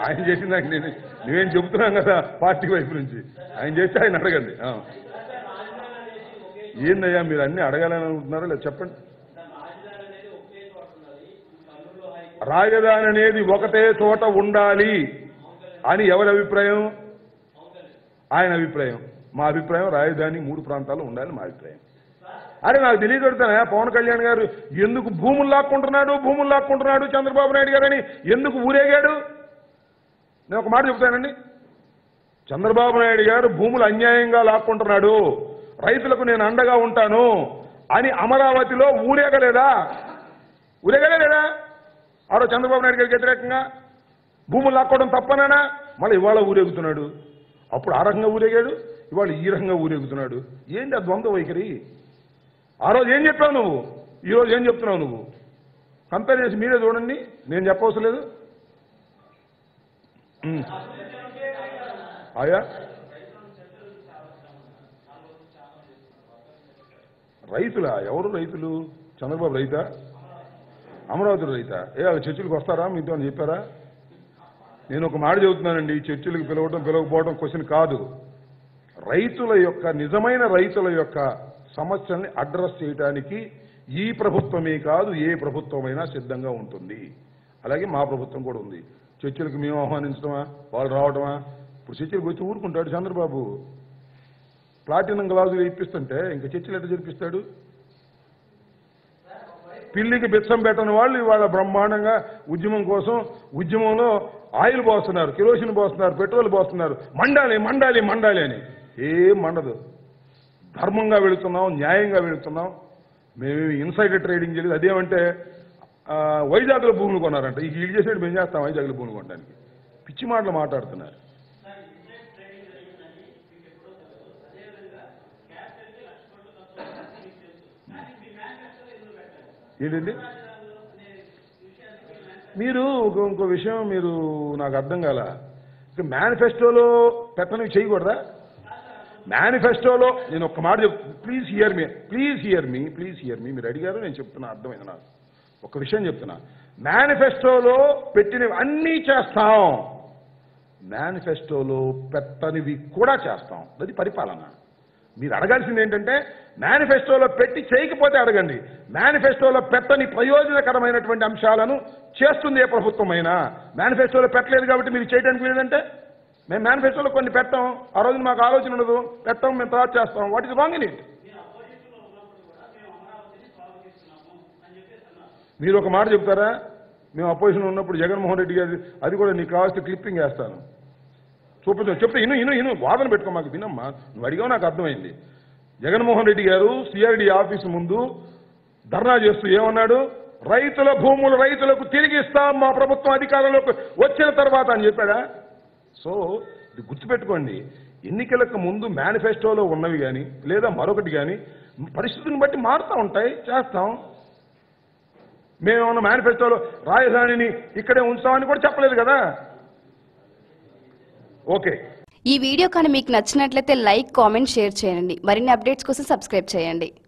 ఆయన చేసిన దానికి నువ్వేం చెబుతున్నాం కదా పార్టీ వైపు నుంచి ఆయన చేస్తే ఆయన అడగండి. ఏందయ్యా మీరు అన్ని అడగాలని అనుకుంటున్నారా లేదా చెప్పండి. రాజధాని అనేది ఒకటే చోట ఉండాలి అని ఎవరి అభిప్రాయం? ఆయన అభిప్రాయం. మా అభిప్రాయం రాజధాని 3 ప్రాంతాల్లో ఉండాలి మా అభిప్రాయం. అరే నాకు తెలియగలుగుతానా పవన్ కళ్యాణ్ గారు ఎందుకు భూములు లాక్కుంటున్నాడు చంద్రబాబు నాయుడు గారు అని ఎందుకు ఊరేగాడు? నేను ఒక మాట చెప్తానండి. చంద్రబాబు నాయుడు గారు భూములు అన్యాయంగా లాక్కుంటున్నాడు, రైతులకు నేను అండగా ఉంటాను అని అమరావతిలో ఊరేగలేదా? ఆరో చంద్రబాబు నాయుడు గారికి వ్యతిరేకంగా భూములు లాక్కోవడం తప్పనా? మళ్ళీ ఇవాళ ఊరేగుతున్నాడు. అప్పుడు ఆ రకంగా ఊరేగాడు, ఇవాళ ఈ రకంగా ఊరేగుతున్నాడు. ఏంటి ఆ ద్వంద్వ వైఖరి? ఆ రోజు ఏం చెప్పావు నువ్వు, ఈరోజు ఏం చెప్తున్నావు నువ్వు? కంపేర్ చేసి మీరే చూడండి, నేను చెప్పవసరం లేదు. ఆయా రైతులా? ఎవరు రైతులు? చంద్రబాబు రైతా? అమరావతి రైతా? వాళ్ళు చర్చలకు వస్తారా మీతో అని చెప్పారా? నేను ఒక మాట చెబుతున్నానండి, చర్చలకు పిలవకపోవడం క్వశ్చన్ కాదు. రైతుల యొక్క నిజమైన రైతుల యొక్క సమస్యల్ని అడ్రస్ చేయడానికి ఈ ప్రభుత్వమే కాదు ఏ ప్రభుత్వమైనా సిద్ధంగా ఉంటుంది. అలాగే మా ప్రభుత్వం కూడా ఉంది. చర్చలకు మేము ఆహ్వానించడమా, వాళ్ళు రావడమా? ఇప్పుడు చర్చలకు వచ్చి ఊరుకుంటాడు చంద్రబాబు. ప్లాటినం గ్లాసులు ఇప్పిస్తుంటే ఇంకా చర్చలు ఎట్లా జరిపిస్తాడు? పిల్లికి బిచ్చం పెట్టని వాళ్ళు ఇవాళ బ్రహ్మాండంగా ఉద్యమం కోసం ఉద్యమంలో ఆయిల్ పోస్తున్నారు, కిరోసిన్ పోస్తున్నారు, పెట్రోల్ పోస్తున్నారు. మండాలి అని. ఏం మండదు. ధర్మంగా వెళుతున్నాం, న్యాయంగా వెళుతున్నాం. మేము ఇన్సైడర్ ట్రేడింగ్ చేయలేదు. అదేమంటే వైజాగ్లో భూములు కొన్నారంట. ఈ వీళ్ళు చేసేది మేము చేస్తాం వైజాగ్లో భూములు కొనడానికి. పిచ్చి మాటలు మాట్లాడుతున్నారు. ఏంటండి మీరు ఇంకో విషయం మీరు నాకు అర్థం కాల. మేనిఫెస్టోలో పెట్టనివి చేయకూడదా? మేనిఫెస్టోలో నేను ఒక్క మాట ప్లీజ్ హియర్ మీ మీరు అడిగారు, నేను చెప్తున్నా, అర్థమైంది నాకు. ఒక విషయం చెప్తున్నా, మేనిఫెస్టోలో పెట్టినవి అన్నీ చేస్తాం, మేనిఫెస్టోలో పెట్టనివి కూడా చేస్తాం. అది పరిపాలన. మీరు అడగాల్సింది ఏంటంటే మేనిఫెస్టోలో పెట్టి చేయకపోతే అడగండి. మేనిఫెస్టోలో పెట్టని ప్రయోజనకరమైనటువంటి అంశాలను చేస్తుంది ఏ ప్రభుత్వమైనా. మేనిఫెస్టోలో పెట్టలేదు కాబట్టి మీరు చేయడానికి లేదంటే మేము మేనిఫెస్టోలో కొన్ని పెట్టాం, ఆ రోజు మాకు ఆలోచన ఉండదు, పెట్టాం, మేము తర్వాత చేస్తాం. What is wrong in it? మీరు ఒక మాట చెప్తారా? మేము అపోజిషన్ ఉన్నప్పుడు జగన్మోహన్ రెడ్డి గారి అది కూడా నీకు కావాల్సిన క్లిప్పింగ్ వేస్తాను, చూపించాను. చెప్తే ఇను వాదన పెట్టుకో, మాకు వినమ్మా. నువ్వు అడిగావు, నాకు అర్థమైంది. జగన్మోహన్ రెడ్డి గారు సిఆర్డి ఆఫీసు ముందు ధర్నా చేస్తూ ఏమన్నాడు? రైతుల భూములు రైతులకు తిరిగి ఇస్తాం మా ప్రభుత్వం అధికారంలోకి వచ్చిన తర్వాత అని చెప్పాడా? సో ఇది గుర్తుపెట్టుకోండి. ఎన్నికలకు ముందు మేనిఫెస్టోలో ఉన్నవి కానీ లేదా మరొకటి కానీ పరిస్థితులను బట్టి మారుతూ ఉంటాయి, చేస్తాం. మేమేమన్నా మేనిఫెస్టోలో రాజధానిని ఇక్కడే ఉంచామని కూడా చెప్పలేదు కదా. ఓకే, ఈ వీడియో కానీ మీకు నచ్చినట్లయితే లైక్, కామెంట్, షేర్ చేయండి. మరిన్ని అప్డేట్స్ కోసం సబ్స్క్రైబ్ చేయండి.